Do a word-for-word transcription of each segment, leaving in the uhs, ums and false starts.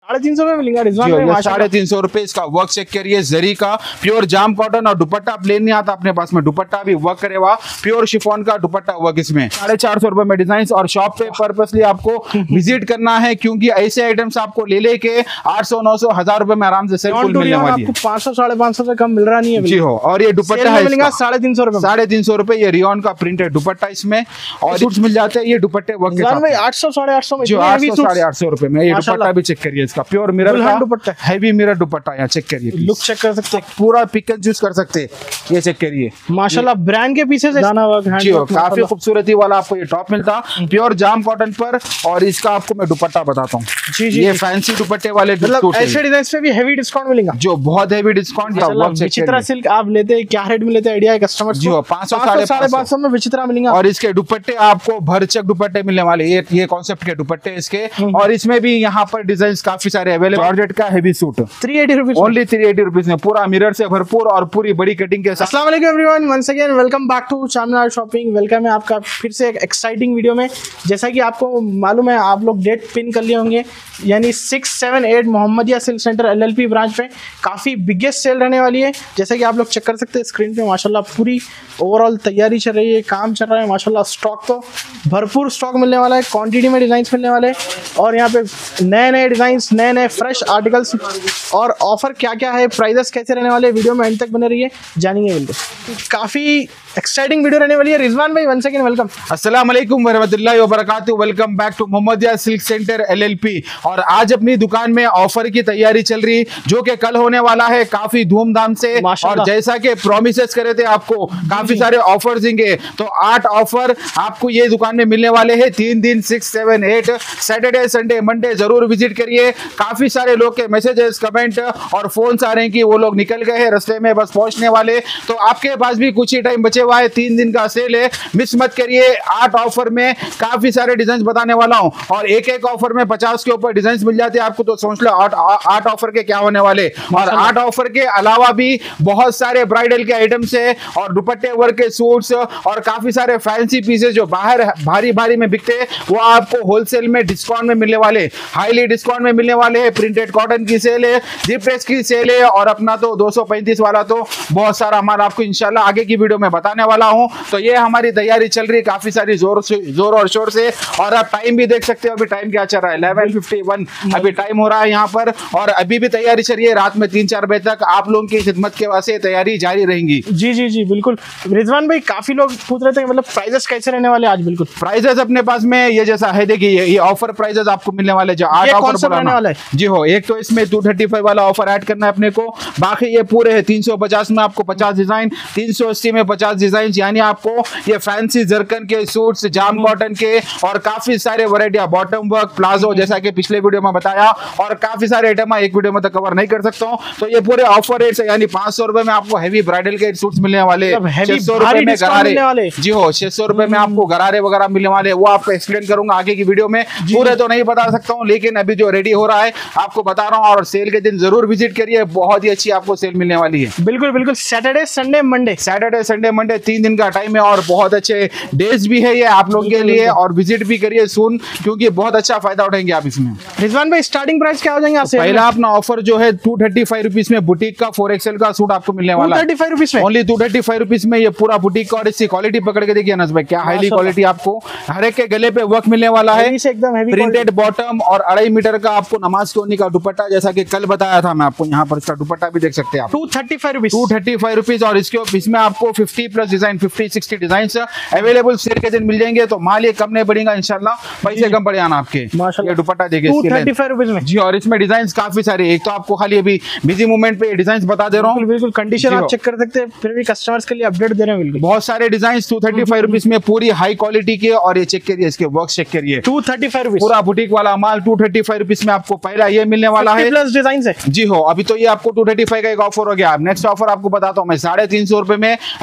साढ़े तीन सौ में मिलेगा रिजवान भाई, साढ़े तीन सौ रुपए इसका वर्क चेक करिए, जरी का प्योर जाम कॉटन और दुपट्टा प्लेन नहीं आता अपने पास में, दुपट्टा भी वर्क करे हुआ प्योर शिफॉन का दुपट्टा वर्क इसमें। साढ़े चार सौ रुपए में डिजाइन और शॉप पे पर्पसली आपको विजिट करना है, क्योंकि ऐसे आइटम्स आपको ले लेके आठ सौ नौ सौ हजार रुपए में आराम से सेल फुल मिलने वाली है। पाँच सौ साढ़े पाँच सौ से कम मिल रहा नहीं है जी हो। और ये दुपट्टा है साढ़े तीन सौ रुपए, साढ़े तीन सौ रुपए ये रियॉन का प्रिंटेड दुपट्टा इसमें, और सूट्स मिल जाते हैं ये दुपट्टे वर्क के आठ सौ साढ़े आठ सौ में, जो आठ सौ साढ़े आठ सौ रुपए में। ये दुपट्टा भी चेक करिए, इसका प्योर मिरर का दुपट्टा, हैवी मिरर दुपट्टा, यहाँ चेक करिए, लुक चेक कर सकते हैं, पूरा पिक एंड चूज कर सकते हैं, ये चेक करिए माशाल्लाह। ब्रांड के पीछे से जी हो, काफी खूबसूरती वाला आपको ये टॉप मिलता प्योर जाम कॉटन पर। और इसका आपको मैं दुपट्टा बताता हूँ जी जी, ये फैंसी दुपट्टे वाले ऐसे डिजाइन पे भी हेवी डिस्काउंट मिलेगा, जो बहुत हेवी डिस्काउंट। विचित्रा सिल्क आप लेते हैं क्या रेट में लेते हैं आइडिया है कस्टमर जी हो, पाँच सौ साढ़े पाँच सौ में विचित्रा मिलेगा। और इसके दुपट्टे आपको भरचक दुपट्टे मिलने वाले, ये ये कॉन्सेप्ट के दुपट्टे इसके। और इसमें भी यहाँ पर डिजाइन काफी सारे अवेलेबल। जॉर्जेट का heavy suit three eighty rupees, only three eighty rupees में, पूरा मिरर से भरपूर और पूरी बड़ी कटिंग के साथ। अस्सलाम वालेकुम everyone, once again welcome back to Charminar shopping. Welcome है आपका फिर से एक एक्साइटिंग वीडियो में। जैसा कि आपको मालूम है, आप लोग डेट पिन कर लिए होंगे, यानी six seven eight Mohammadiya silk centre L L P branch पे काफ़ी बिगेस्ट सेल रहने वाली है। जैसा कि आप लोग चेक कर सकते हैं स्क्रीन पे, माशाल्लाह पूरी ओवरऑल तैयारी चल रही है, काम चल रहा है माशाल्लाह। स्टॉक तो भरपूर स्टॉक मिलने वाला है, क्वांटिटी में डिज़ाइंस मिलने वाले हैं, और यहाँ पे नए नए डिज़ाइंस, नए नए फ्रेश आर्टिकल्स और ऑफर क्या क्या है, प्राइजेस कैसे रहने वाले, वीडियो में एंड तक बने रहिए, जानेंगे बिल्कुल। काफ़ी एक्साइटिंग वीडियो रहने वाली है। रिजवान भाई वन सेकंड वेलकम। अस्सलाम वालेकुम वरहमतुल्लाहि वबरकातुहू, welcome back to Mohammadiya silk centre L L P. और आज अपनी दुकान में ऑफर की तैयारी चल रही, जो कि कल होने वाला है काफी धूमधाम से। और जैसा कि प्रोमिसेस करे थे आपको, काफी सारे ऑफर देंगे, तो आठ ऑफर आपको ये दुकान में मिलने वाले हैं तीन दिन, six seven eight Saturday Sunday Monday जरूर विजिट करिए। काफी सारे लोग के मैसेजेस, कमेंट और फोन आ रहे हैं कि वो लोग निकल गए हैं, रास्ते में बस पहुंचने वाले, तो आपके पास भी कुछ ही टाइम बचे हुआ है, तीन दिन का सेल है, मिस मत करिए। आठ ऑफर में काफी सारे डिजाइन बताने वाला हूं, और एक एक ऑफर में पचास के ऊपर डिजाइन मिल जाते हैं आपको, तो सोच लो आठ आठ ऑफर के क्या होने वाले। और आठ ऑफर के अलावा भी बहुत सारे ब्राइडल के आइटम्स है, और दुपट्टे वर्क के सूट्स, और काफी सारे फैंसी पीसेस जो बाहर भारी भारी में बिकते हैं, वो आपको होलसेल में डिस्काउंट में मिलने वाले, हाईली डिस्काउंट में मिलने वाले हैं। प्रिंटेड कॉटन की सेल है, जीप्रेस की सेल है, और अपना तो दो सौ पैंतीस वाला तो बहुत सारा हमारा आपको इंशाल्लाह आगे की वीडियो में बताने वाला हूं। तो ये हमारी तैयारी चल रही है काफी सारी जोर से, जोर और शोर से। और आप टाइम भी देख सकते हो, अभी टाइम क्या चल रहा है, इलेवन फिफ्टी वन अभी टाइम हो रहा है यहाँ पर, और अभी भी तैयारी चल रही है। रात में तीन चार बजे तक आप लोगों की खिदमत के वास्ते तैयारी जारी रहेंगी। जी जी जी बिल्कुल। रिजवान भाई काफी लोग पूछ रहे थे मतलब प्राइजेस कैसे रहने वाले आज। बिल्कुल प्राइजेस अपने पास में ये जैसा है, देखिए ये ऑफर प्राइजेस आपको मिलने वाले, जो आठ ऑफर रहने वाला है जी हो। एक तो इसमें टू थर्टी फाइव वाला ऑफर ऐड करना है अपने को, बाकी ये पूरे है तीन सौ पचास में आपको पचास डिजाइन, तीन सौ अस्सी में पचास डिजाइन, यानी आपको ये फैंसी जरकन के सूट्स, जाम कॉटन के, और काफी सारे वैरायटी, बॉटम वर्क, प्लाजो, जैसा कि पिछले वीडियो में बताया, और काफी सारे आइटम एक वीडियो में तो कवर नहीं कर सकता हूँ। तो ये पूरे ऑफर रेट है, यानी पांच सौ रुपए में आपको हैवी ब्राइडल के सूट्स मिलने वाले, छह सौ रुपए में गरारे जी हो, छह सौ रुपए में आपको गरारे वगैरह मिलने वाले, वो आपको एक्सप्लेन करूंगा आगे की वीडियो में, पूरे तो नहीं बता सकता हूँ, लेकिन अभी जो रेडी हो रहा है आपको बता रहा हूँ। और सेल के दिन जरूर विजिट करिए, बहुत ही अच्छी आपको सेल मिलने वाली है। बिल्कुल बिल्कुल। Saturday Sunday Monday, Saturday Sunday Monday तीन दिन का टाइम है, और बहुत अच्छे डेज भी है ये आप लोगों के लिए, और विजिट भी करिए सुन, क्योंकि बहुत अच्छा फायदा उठाएंगे आप इसमें। रिजवान भाई स्टार्टिंग प्राइस क्या हो जाएंगे आपसे? पहला अपना ऑफर जो है टू थर्टी फाइव रुपीज में बुटीक का फोर एक्सएल का सूट आपको मिलने वाला है, टू थर्टी फाइव रुपीज में, only two thirty five rupees में। ये पूरा बुटीक का, और इसकी क्वालिटी पकड़ के देखिए अनस भाई, क्या हाईली क्वालिटी, आपको हर एक के गले पे वर्क मिलने वाला है, एकदम प्रिंटेड बॉटम, और अढ़ाई मीटर का आपको नमाज की ओढ़नी का दुपट्टा, जैसा कि कल बताया था मैं आपको, यहाँ पर इसका दुपट्टा भी देख सकते हैं आप, two thirty five rupees two thirty five rupees. और इसके इसमें आपको fifty plus design, fifty sixty design available sale के दिन मिल जाएंगे, तो माल ये कम नहीं बढ़ेगा इंशाल्लाह, पैसे कम पड़े आना आपके। ये दुपट्टा देखिए टू थर्टी फाइव रुपीज में जी, और इसमें डिजाइन काफी सारे, एक तो आपको खाली अभी बिजी मूवमेंट पे डिजाइन बता दे रहा हूँ, बिल्कुल कंडीशन आप चेक कर सकते हैं, फिर भी कस्टमर्स के लिए अपडेट दे रहे हैं। बिल्कुल बहुत सारे design two thirty five rupees में, पूरी हाई क्वालिटी के, और ये चेक करिए इसके वर्क चेक करिए, टू थर्टी फाइव रुपीज पूरा बुटीक वाला माल टू थर्टी फाइव रुपीज में आपको पहला ये मिलने वाला है, प्लस डिजाइन है जी हो। अभी तो ये आपको टू थर्टी फाइव का एक ऑफर हो गया। नेक्स्ट ऑफर आपको बताता हूँ मैं, साढ़े तीन सौ रुपए में ऐसे ऐसे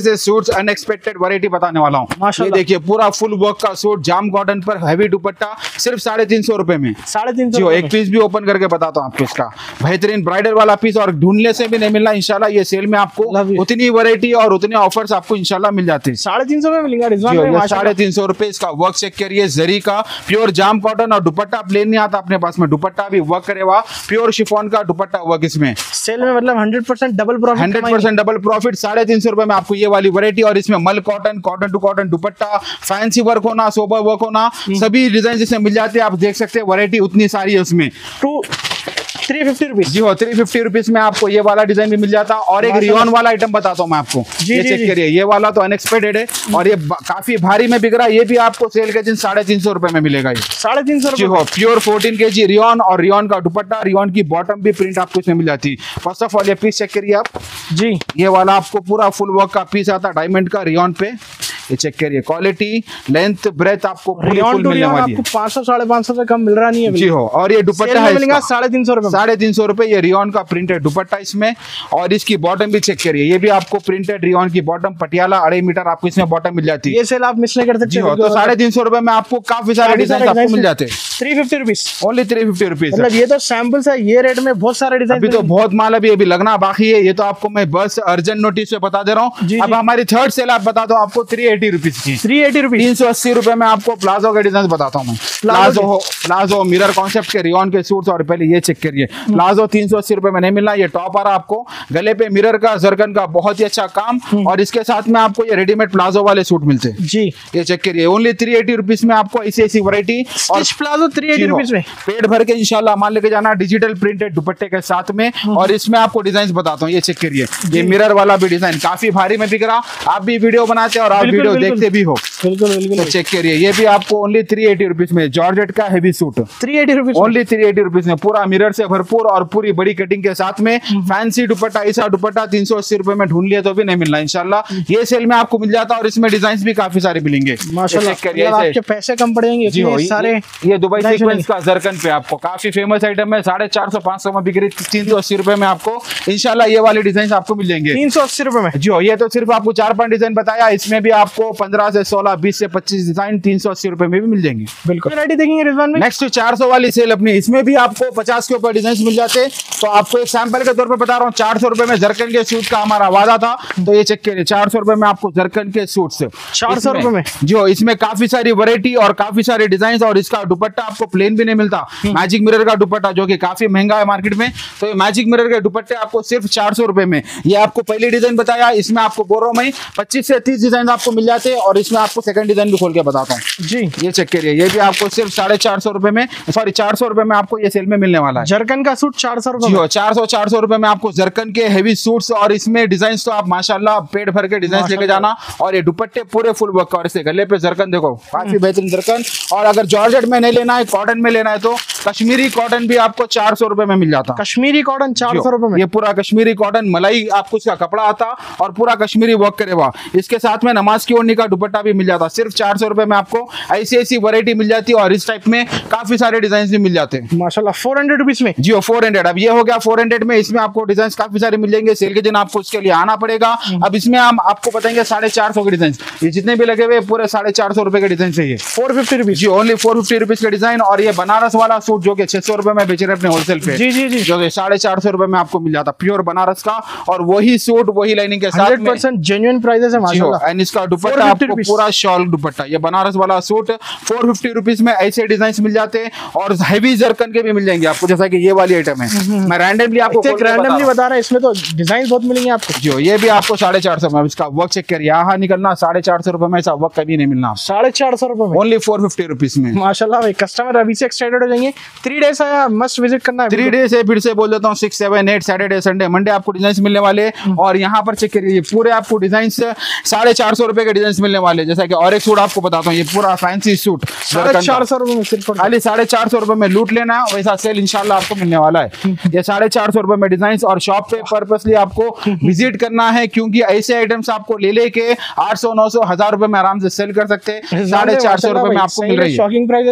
ऐसे सूट्स अनएक्सपेक्टेड वैरायटी बताने वाला हूँ। ये देखिए पूरा फुल वर्क का सूट जाम कॉटन पर हैवी दुपट्टा सिर्फ साढ़े तीन सौ रुपए में। साढ़े तीन सौ एक पीस भी ओपन करके बताता हूँ आपको इसका बेहतरीन ब्राइडल वाला पीस, और ढूंढने से भी नहीं मिलना इंशाल्लाह। ये सेल में आपको उतनी वैरायटी और उतने ऑफर्स आपको इंशाल्लाह मिल जाते हैं। साढ़े तीन सौ में मिलेगा साढ़े तीन सौ रुपए इसका वर्क चेक करिए, जरी का प्योर जाम कॉटन, और दुपट्टा प्लेन नहीं आता अपने पास में, दुपट्टा भी वर्क करे हुआ प्योर शिफॉन का दुपट्टा वर्क इसमें। सेल में मतलब hundred percent double profit, hundred percent double profit. साढ़े तीन सौ रुपए में आपको ये वाली वैरायटी, और इसमें मल cotton, cotton to cotton dupatta, fancy work होना, सोबर वर्क होना, सभी डिजाइन जिसमें मिल जाते हैं। आप देख सकते हैं वैरायटी उतनी सारी है उसमें। टू थ्री फिफ्टी रुपीज जी हो, थ्री फिफ्टी रुपीज में आपको ये वाला डिजाइन भी मिल जाता है। और एक रियोन वाला आइटम बताता हूँ मैं आपको, ये चेक करिए, ये वाला तो अनएक्सपेक्टेड है और ये काफी भारी में बिक रहा है। ये भी आपको सेल के दिन साढ़े तीन सौ रुपए में मिलेगा। ये साढ़े तीन सौ जी हो, प्योर फोर्टीन के जी रियोन, और रियोन का दुपट्टा, रियोन की बॉटम भी प्रिंट आपको इसमें मिल जाती है। फर्स्ट ऑफ ऑल ये पीस चेक करिए आप जी, ये वाला आपको पूरा फुल वर्क का पीस आता है डायमंड का रियोन पे। ये चेक करिए, क्वालिटी लेंथ ब्रेथ आपको पूरी फुल मिलने वाली है। पाँच सौ साढ़े पाँच सौ से कम मिल रहा नहीं है जी हो। और ये दुपट्टा है साढ़े तीन सौ रुपए, साढ़े तीन सौ रुपए। ये रियोन का प्रिंटेड दुपट्टा इसमें, और इसकी बॉटम भी चेक करिए, ये भी आपको प्रिंटेड रियोन की बॉटम, पटियाला अढ़ाई मीटर आपको इसमें बॉटम मिल जाती है। ये सेल आप मिस नहीं कर सकते। तो साढ़े तीन सौ रुपए में आपको काफी सारे डिजाइन आपको मिल जाते हैं। Three fifty rupees only three fifty rupees. मतलब ये तो सैंपल्स है, ये रेट में बहुत सारे डिजाइन। अभी तो बहुत माल अभी अभी लगना बाकी है। ये तो आपको मैं बस अर्जेंट नोटिस पे बता दे रहा हूँ। अब हमारी थर्ड सेल आप बता दो आपको थ्री एटी रुपीज की, थ्री एटी रुपीज तीन सौ अस्सी रुपए में आपको प्लाजो के डिजाइन बताता हूँ मैं। प्लाजो हो, प्लाजो मिरर कॉन्सेप्ट के रियोन के सूट्स। और पहले ये चेक करिए, प्लाजो तीन सौ अस्सी रुपए में नहीं मिलना। ये टॉप आ रहा आपको गले पे मिरर का, जरकन का बहुत ही अच्छा काम, और इसके साथ में आपको ये रेडीमेड प्लाजो वाले सूट मिलते हैं जी। ये चेक करिए, ओनली थ्री एटी रुपीज में आपको ऐसी ऐसी वैरायटी। और प्लाजो थ्री एटी रुपीज में पेट भर के इंशाल्लाह माल लेके जाना, डिजिटल प्रिंटेड दुपट्टे के साथ में। और इसमें आपको डिजाइन बताता हूँ, ये चेक करिए, ये मिरर वाला भी डिजाइन काफी भारी में बिक रहा। आप भी वीडियो बनाते हैं और आप वीडियो देखते भी हो, बिल्कुल बिल्कुल। चेक करिए, ये भी आपको ओनली थ्री एटी रुपीज में जॉर्जेट का heavy suit, three eighty rupees only three eighty rupees में, पूरा मिरर से भरपूर और पूरी बड़ी कटिंग के साथ में। फैंसी दुपट्टा, ऐसा दुपट्टा तीन सौ अस्सी रुपए में ढूंढ लिया तो भी नहीं मिलना इंशाल्लाह। ये सेल में आपको मिल जाता है, और इसमें डिजाइन भी काफी सारे मिलेंगे माशाल्लाह। आपके पैसे कम पड़ेंगे जी हो, सारे। ये दुबई सीक्वेंस का जरकन पे आपको काफी फेमस आइटम है, साढ़े चार सौ पांच सौ में बिक रही, तीन सौ अस्सी रुपए में आपको इंशाल्लाह ये वाले डिजाइन आपको मिल जाएंगे तीन सौ अस्सी रुपए में। जी हो, ये तो सिर्फ आपको चार पांच डिजाइन बताया, इसमें भी आपको पंद्रह से सोलह, बीस से पच्चीस डिजाइन तीन सौ अस्सी रुपए में भी मिल जाएंगे। बिल्कुल देखेंगे रिजवान में। नेक्स्ट चार सौ वाली सेल अपनी, इसमें भी आपको पचास के ऊपर डिजाइन मिल जाते। तो आपको एक सैंपल के तौर पर बता रहा हूँ, चार सौ रुपए में जरकन के सूट का हमारा वादा था। तो ये चेक करिए, चार सौ रुपए में आपको जरकन के सूट से चार सौ रुपए में जी हो। इसमें काफी सारी वैरायटी और काफी सारे डिजाइन, और इसका दुपट्टा आपको प्लेन भी नहीं मिलता, मैजिक मिरर का दुपट्टा जो कि काफी महंगा है मार्केट में। तो ये मैजिक मिरर के दुपट्टे आपको सिर्फ चार सौ रुपए में। ये आपको पहली डिजाइन बताया, इसमें आपको बोल रहा हूँ मैं पच्चीस से तीस डिजाइन आपको मिल जाते हैं, और इसमें आपको सेकंड डिजाइन भी खोल के बताता हूँ जी। ये चेक करिए, ये भी आपको सिर्फ साढ़े चार सौ रुपए में, सॉरी चार सौ रुपए में आपको ये सेल में मिलने वाला है। जरकन का सूट चार सौ रुपए, चार सौ चार सौ रुपए में आपको जरकन के हेवी सूट्स, और इसमें डिजाइन तो आप माशाल्लाह पेट भर के डिजाइन लेके जाना। और ये दुपट्टे पूरे फुल वर्क, और इसे गले पे जरकन देखो, काफी बेहतरीन जरकन। और अगर जॉर्जेट में नहीं लेना है, कॉटन में लेना है, तो कश्मीरी कॉटन भी आपको चार सौ रुपए में मिल जाता। कश्मीरी कॉटन चार सौ रुपए में, ये पूरा कश्मीरी कॉटन मलाई आपको इसका कपड़ा आता, और पूरा कश्मीरी वर्क करे हुआ। इसके साथ में नमाज की ओढ़नी का दुपट्टा भी मिल जाता। सिर्फ चार सौ रुपए में आपको ऐसी ऐसी वैरायटी मिल जाती है, और इस टाइप में काफी सारे डिजाइन भी मिल जाते हैं माशाल्लाह। फोर हंड्रेड रुपीज में जी, फोर हंड्रेड। अब ये हो गया फोर हंड्रेड में, इसमें आपको डिजाइन काफी सारे मिल जाएंगे। सेल के दिन आपको इसके लिए आना पड़ेगा। अब इसमें हम आपको बताएंगे साढ़े चार सौ के डिजाइन, ये जितने भी लगे हुए पूरे साढ़े चार सौ रुपए के डिजाइन चाहिए। फोर फिफ्टी रुपीज जी, ओनली फोर फिफ्टी रुपीज के डिजाइन। और ये बनारस वाला सूट जो कि छह सौ रुपए में बेच रहे अपने होलसेल पे, जी जी जी, जो कि साढ़े चार सौ रुपए में आपको मिल जाता, प्योर बनारस का, और वही सूट वही लाइनिंग के साथ हंड्रेड परसेंट जेन्युइन प्राइसेस है माशाल्लाह। एंड इसका दुपट्टा आपको पूरा शॉल दुपट्टा, ये बनारस वाला सूट फोर फिफ्टी रुपीज में ऐसे डिजाइन मिल जाते हैं, और हैवी जरकन के भी मिल जाएंगे आपको, जैसा कि ये वाली आइटम है। मैं रैंडमली आपको रैंडमली बता रहा हूं, इसमें तो डिजाइन बहुत मिलेंगे आपको। जो ये भी आपको साढ़े चार सौ में, इसका वर्क चेक करिए, यहाँ निकलना साढ़े चार सौ रुपए में, ऐसा वर्क कभी नहीं मिलना। साढ़े चार सौ रुपए में ओनली फोर फिफ्टी रुपीज में माशाल्लाह भाई। कस्टमर अभी से एक्साइटेड हो जाएंगे। थ्री डेज आया मस्ट विजिट करना है। थ्री डेज है, फिर से बोल देता हूँ, six seven eight Saturday Sunday Monday आपको डिजाइन मिलने वाले। और यहाँ पर चेक करिए, पूरे आपको डिजाइन साढ़े चार सौ रुपए के डिजाइन मिलने वाले। जैसा कि और एक सूट आपको बताता हूँ, ये पूरा फैंसी सूट साढ़े चार सौ रुपए में, सिर्फ खाली साढ़े चार सौ रुपए में लूट लेना है, वैसा सेल इंशाल्लाह आपको मिलने वाला है। ये साढ़े चार सौ रुपए में डिजाइन, और शॉप पे पर्पसली आपको विजिट करना है, क्योंकि ऐसे आइटम्स आपको ले लेके आठ सौ नौ सौ हजार रुपए में आराम से सेल कर सकते हैं। साढ़े चार सौ रुपए में आपको मिल रही है। शॉकिंग प्राइस है, साढ़े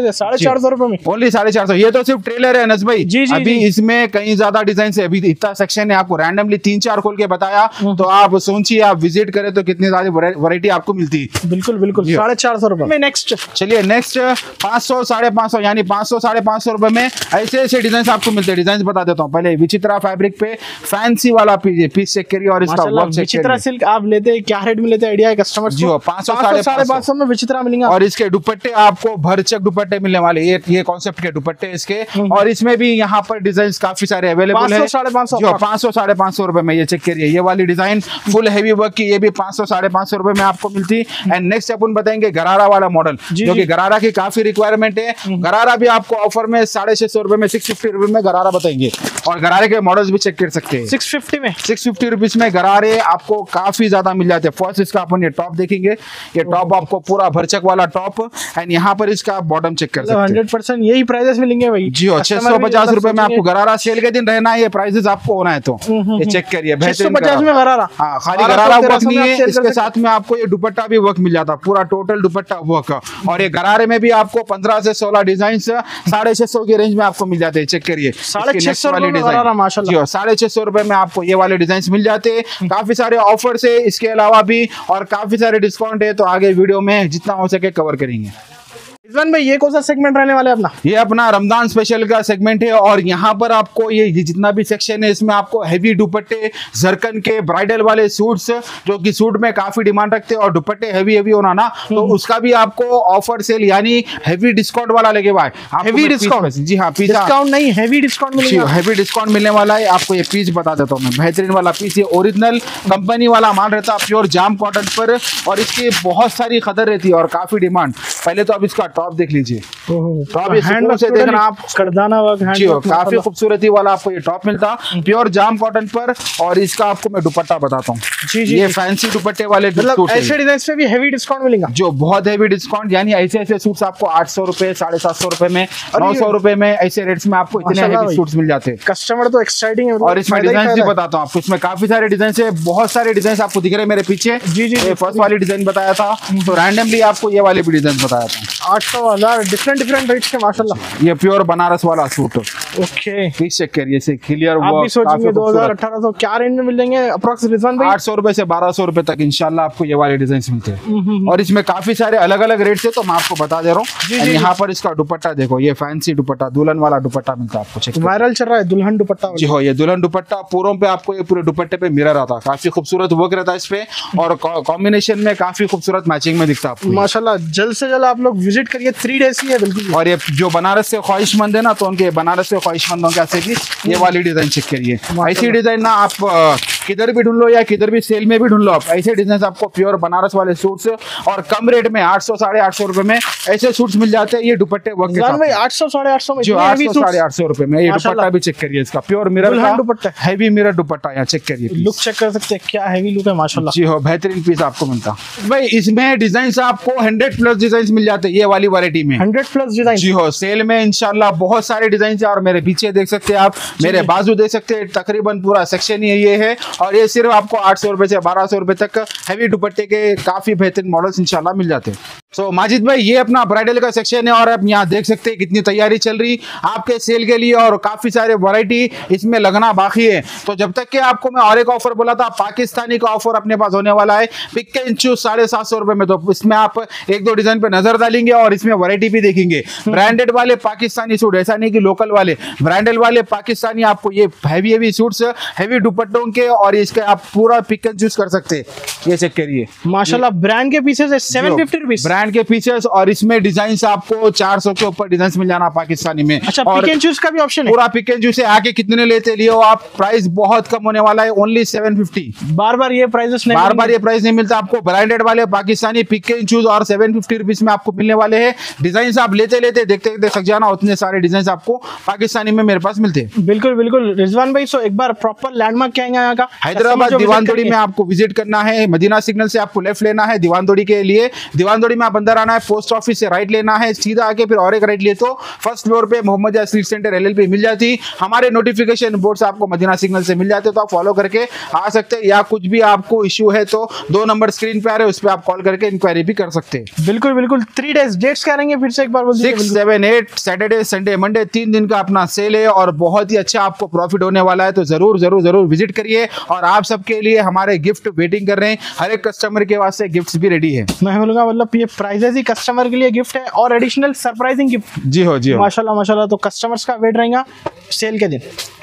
चार सौ रुपए में, ओनली साढ़े चार सौ। ये तो सिर्फ ट्रेलर है अनस भाई, जी, जी, अभी जी। इसमें कई ज्यादा डिजाइन है, अभी इतना सेक्शन है, आपको रैंडमली तीन चार खोल के बताया, तो आप सोचिए आप विजिट करें तो कितनी सारी वैरायटी आपको मिलती है। बिल्कुल बिल्कुल साढ़े चार सौ रुपए में। नेक्स्ट चलिए नेक्स्ट पाँच सौ साढ़े पाँच सौ यानी पाँच सौ साढ़े पाँच सौ रुपए में ऐसे ऐसे डिजाइन आपको मिलते हैं। डिजाइन बता देता हूँ पहले, विचित्रा फैब्रिक पे फैंसी वाला पीस पीस चेक करिए और इसका वर्क चेक विचित्रा सिल्क आप लेते हैं क्या रेट में लेते हैं आइडिया है कस्टमर जी? पाँच सौ साढ़े पाँच सौ में विचित्रा मिलेंगे। और इसके दुपट्टे आपको भरचक दुपट्टे मिलने वाले, ये ये कॉन्सेप्ट के दुपट्टे इसके, और इसमें भी यहाँ पर डिजाइन काफी सारे अवेलेबल है। साढ़े पाँच सौ पाँच सौ साढ़े पाँच सौ रुपए में ये चेक करिए, ये वाली डिजाइन फुल हैवी वर्क की, ये भी पाँच सौ साढ़े पाँच सौ रुपए में आपको मिलती है। एंड नेक्स्ट अपन बताएंगे गरारा वाला मॉडल, जो कि गरारा की काफी रिक्वायरमेंट है। गरारा भी आपको ऑफर में साढ़े छह सौ रुपए में सिक्स फिफ्टी रुपए में गरारा बताएंगे, और गरारे के मॉडल्स भी चेक कर सकते हैं। सिक्स फिफ्टी में सिक्स फिफ्टी रुपीज में गरारे आपको काफी ज्यादा मिल जाते हैं। फर्स्ट इसका अपन ये टॉप देखेंगे, ये टॉप आपको पूरा भरचक वाला टॉप, एंड यहाँ पर इसका बॉटम चेक कर सकते हैं। हंड्रेड परसेंट यही प्राइसेस मिलेंगे भाई जी हो, छह सौ पचास रुपए में आपको गरारा, सेल के दिन रहना है ये प्राइसेस आपको होना है, तो ये चेक करिए बेहतरीन पचास में गरारा। हाँ, खाली गरारा वर्क नहीं है, इसके साथ में आपको ये दुपट्टा भी वर्क मिल जाता, पूरा टोटल दुपट्टा वर्क। और ये गरारे में भी आपको पंद्रह से सोलह डिजाइन साढ़े छह सौ की रेंज में आपको मिल जाते हैं। चेक करिए साढ़े छह सौ वाली डिजाइन, साढ़े छह सौ रुपए में आपको ये वाले डिजाइन मिल जाते हैं। काफी सारे ऑफर्स है इसके अलावा भी, और काफी सारे डिस्काउंट है, तो आगे वीडियो में जितना हो सके कवर करेंगे। रिजवान भाई ये कौन सा सेगमेंट रहने वाला है अपना? ये अपना रमजान स्पेशल का सेगमेंट है, और यहाँ पर आपको ये जितना भी सेक्शन है इसमें आपको हैवी दुपट्टे, जरकन के ब्राइडल वाले सूट्स, जो कि सूट में काफी डिमांड रखते हैं, और दुपट्टे हैवी हैवी होना ना, तो उसका भी आपको ऑफर सेल यानी हैवी डिस्काउंट वाला लगे भाई। Heavy discount? जी हाँ, डिस्काउंट नहीं, हैवी डिस्काउंट मिलेगा। हैवी डिस्काउंट मिलने वाला है आपको। ये पीस बता देता हूँ मैं, बेहतरीन वाला पीस, ये ओरिजिनल कंपनी वाला माल रहता है, प्योर जाम कॉटन पर, और इसकी बहुत सारी कदर रहती है और काफी डिमांड। पहले तो आप इसका टॉप देख लीजिए, टॉप हैंड से देखना आप, करदाना वर्क जी हो, काफी खूबसूरती वाला आपको ये टॉप मिलता, प्योर जाम कॉटन पर। और इसका आपको मैं दुपट्टा बताता हूँ जी जी, ये फैंसी दुपट्टे वाले, मतलब ऐसे डिजाइन पे भी हैवी डिस्काउंट मिलेगा, जो बहुत हैवी डिस्काउंट, यानी ऐसे ऐसे सूट्स आपको आठ सौ रुपए, साढ़े सात सौ रुपए में, नौ सौ रुपए में, ऐसे रेट्स में आपको इतने हैवी सूट्स मिल जाते हैं। कस्टमर तो एक्साइटिंग है। और इसमें डिजाइन भी बताता हूँ आपको, इसमें काफी सारे डिजाइन है, बहुत सारे डिजाइन आपको दिख रहे हैं मेरे पीछे। जी जी, फर्स्ट वाली डिजाइन बताया था, तो रैंडमली आपको ये वाली भी डिजाइन बताया था। आठ सौ हजार डिफरेंट डिफरेंट रेट्स के माशाल्लाह। ये प्योर बनारस वाला सूट, ओके पीस चेक करिए, से क्लियर आप भी सोचेंगे दो हज़ार अठारह सौ क्या रेंज में मिल जाएंगे अप्रोक्स रिजवान भाई? आठ सौ रुपए से बारह सौ रुपए तक इंशाल्लाह आपको ये वाले डिजाइन मिलते हैं, और इसमें काफी सारे अलग अलग रेट से, तो मैं आपको बता दे रहा हूँ। यहाँ पर इसका दुपट्टा देखो, ये फैंसी दुपट्टा, दुल्हन वाला दुपट्टा मिलता है आपको, चेक वायरल चल रहा है दुल्हन दुपट्टा। जी हो, ये दुल्हन दुपट्टा पूरों पे आपको, ये पूरे दुपट्टे पे मिरर आता है, काफी खूबसूरत वर्क रहता है इस पे, और कॉम्बिनेशन में काफी खूबसूरत मैचिंग में दिखता है माशाल्लाह। जल्द से जल्द आप लोग विजिट करिए, थ्री डेज की है बिल्कुल। और ये जो बनारस से ख्वाहिशमंद है ना, तो उनके बनारस से ख्वाहिशमंदों के ऐसे भी ये वाली डिजाइन चेक करिए। ऐसी डिजाइन ना आप किधर भी ढूंढ लो या किधर भी सेल में भी ढूंढ लो, आप ऐसे डिजाइन आपको प्योर बनारस वाले सूट्स और कम रेट में आठ सौ साढ़े आठ सौ रुपए में ऐसे सूट्स मिल जाते हैं। ये दुपट्टे वर्क के साथ आठ सौ साढ़े आठ सौ में, जो आठ सौ साढ़े आठ सौ रुपए में। ये दुपट्टा भी चेक करिए, इसका प्योर मिरर का दुपट्टा, हैवी मिरर दुपट्टा, यहाँ चेक करिए, लुक चेक कर सकते हैं, क्या हैवी लुक है माशाल्लाह। जी हो, बेहतरीन पीस आपको मिलता भाई। इसमें डिजाइन आपको हंड्रेड प्लस डिजाइन मिल जाते हैं ये वाली वैरायटी में, हंड्रेड प्लस डिजाइन। जी हो, सेल में इंशाल्लाह बहुत सारे डिजाइन है, और मेरे पीछे देख सकते हैं आप, मेरे बाजू देख सकते हैं, तकरीबन पूरा सेक्शन ही ये है, और ये सिर्फ आपको आठ सौ रुपए से बारह सौ रुपए तक हैवी दुपट्टे के काफी बेहतरीन मॉडल्स इंशाल्लाह मिल जाते हैं। सो so, माजिद भाई ये अपना ब्राइडल का सेक्शन है, और आप यहाँ देख सकते हैं कितनी तैयारी चल रही आपके सेल के लिए, और काफी सारे वैरायटी इसमें लगना बाकी है। तो जब तक कि आपको मैं और एक ऑफर बोला था, पाकिस्तानी का ऑफर अपने पास होने वाला है, पिक एंड चूज साढ़े सात सौ रुपए में। तो इसमें आप एक दो डिजाइन पे नजर डालेंगे और इसमें वैरायटी भी देखेंगे। ब्रांडेड वाले पाकिस्तानी सूट, ऐसा नहीं कि लोकल वाले, ब्रांडेड वाले पाकिस्तानी आपको ये हैवी हैवी सूट्स, हैवी दुपट्टों के, और इसके आप पूरा पिक एंड चूज कर सकते हैं। ये चेक करिए माशाल्लाह, ब्रांड के पीसेस है सेवन फिफ्टी रुपीस, ब्रांड के पीसेस, और इसमें डिजाइन आपको चार सौ के ऊपर डिजाइन मिल जाना पाकिस्तानी में। अच्छा, पिक एंड चूज का भी ऑप्शन है, पूरा पिक एंड चूज से आके कितने लेते लियो आप, प्राइस बहुत कम होने वाला है, ओनली सेवन फिफ्टी। बार बार ये प्राइसेस नहीं, बार बार ये प्राइस नहीं मिलता आपको। ब्रांडेड वाले पाकिस्तानी पिक एंड चूज और सेवन फिफ्टी रुपीज में आपको मिलने वाले हैं। डिजाइन आप लेते लेते देखते देखते सक जाना, उतने सारे डिजाइन आपको पाकिस्तानी में मेरे पास मिलते हैं। बिल्कुल बिल्कुल रिजवान भाई, सो एक बार प्रॉपर लैंडमार्क क्या है यहाँ का? हैदराबाद दीवानतोड़ी में आपको विजिट करना है, मदीना सिग्नल से आपको लेफ्ट लेना है दीवानदोड़ी के लिए, दीवानदोड़ी में आप अंदर आना है, पोस्ट ऑफिस से राइट लेना है, सीधा आके फिर और एक राइट लिए तो फर्स्ट फ्लोर पे मोहम्मदिया सिल्क सेंटर एलएलपी मिल जाती। हमारे नोटिफिकेशन बोर्ड से आपको मदीना सिग्नल से मिल जाते, तो आप फॉलो करके आ सकते हैं, या कुछ भी आपको इश्यू है तो दो नंबर स्क्रीन पे आ रहे हैं, उस पर आप कॉल करके इंक्वायरी भी कर सकते हैं। बिल्कुल बिल्कुल। थ्री डेज डेट्स क्या रहेंगे फिर से एक बार बोल दीजिए। Six seven eight Saturday Sunday Monday तीन दिन का अपना सेल है और बहुत ही अच्छा आपको प्रॉफिट होने वाला है, तो जरूर जरूर जरूर विजिट करिए। और आप सबके लिए हमारे गिफ्ट वेटिंग कर रहे हैं, हर एक कस्टमर के वास्ते गिफ्ट्स भी रेडी है। मैं बोलूंगा मतलब ये प्राइजेस ही कस्टमर के लिए गिफ्ट है और एडिशनल सरप्राइजिंग गिफ्ट। जी हो जी हो माशाल्लाह माशाल्लाह। तो कस्टमर्स का वेट रहेगा सेल के दिन।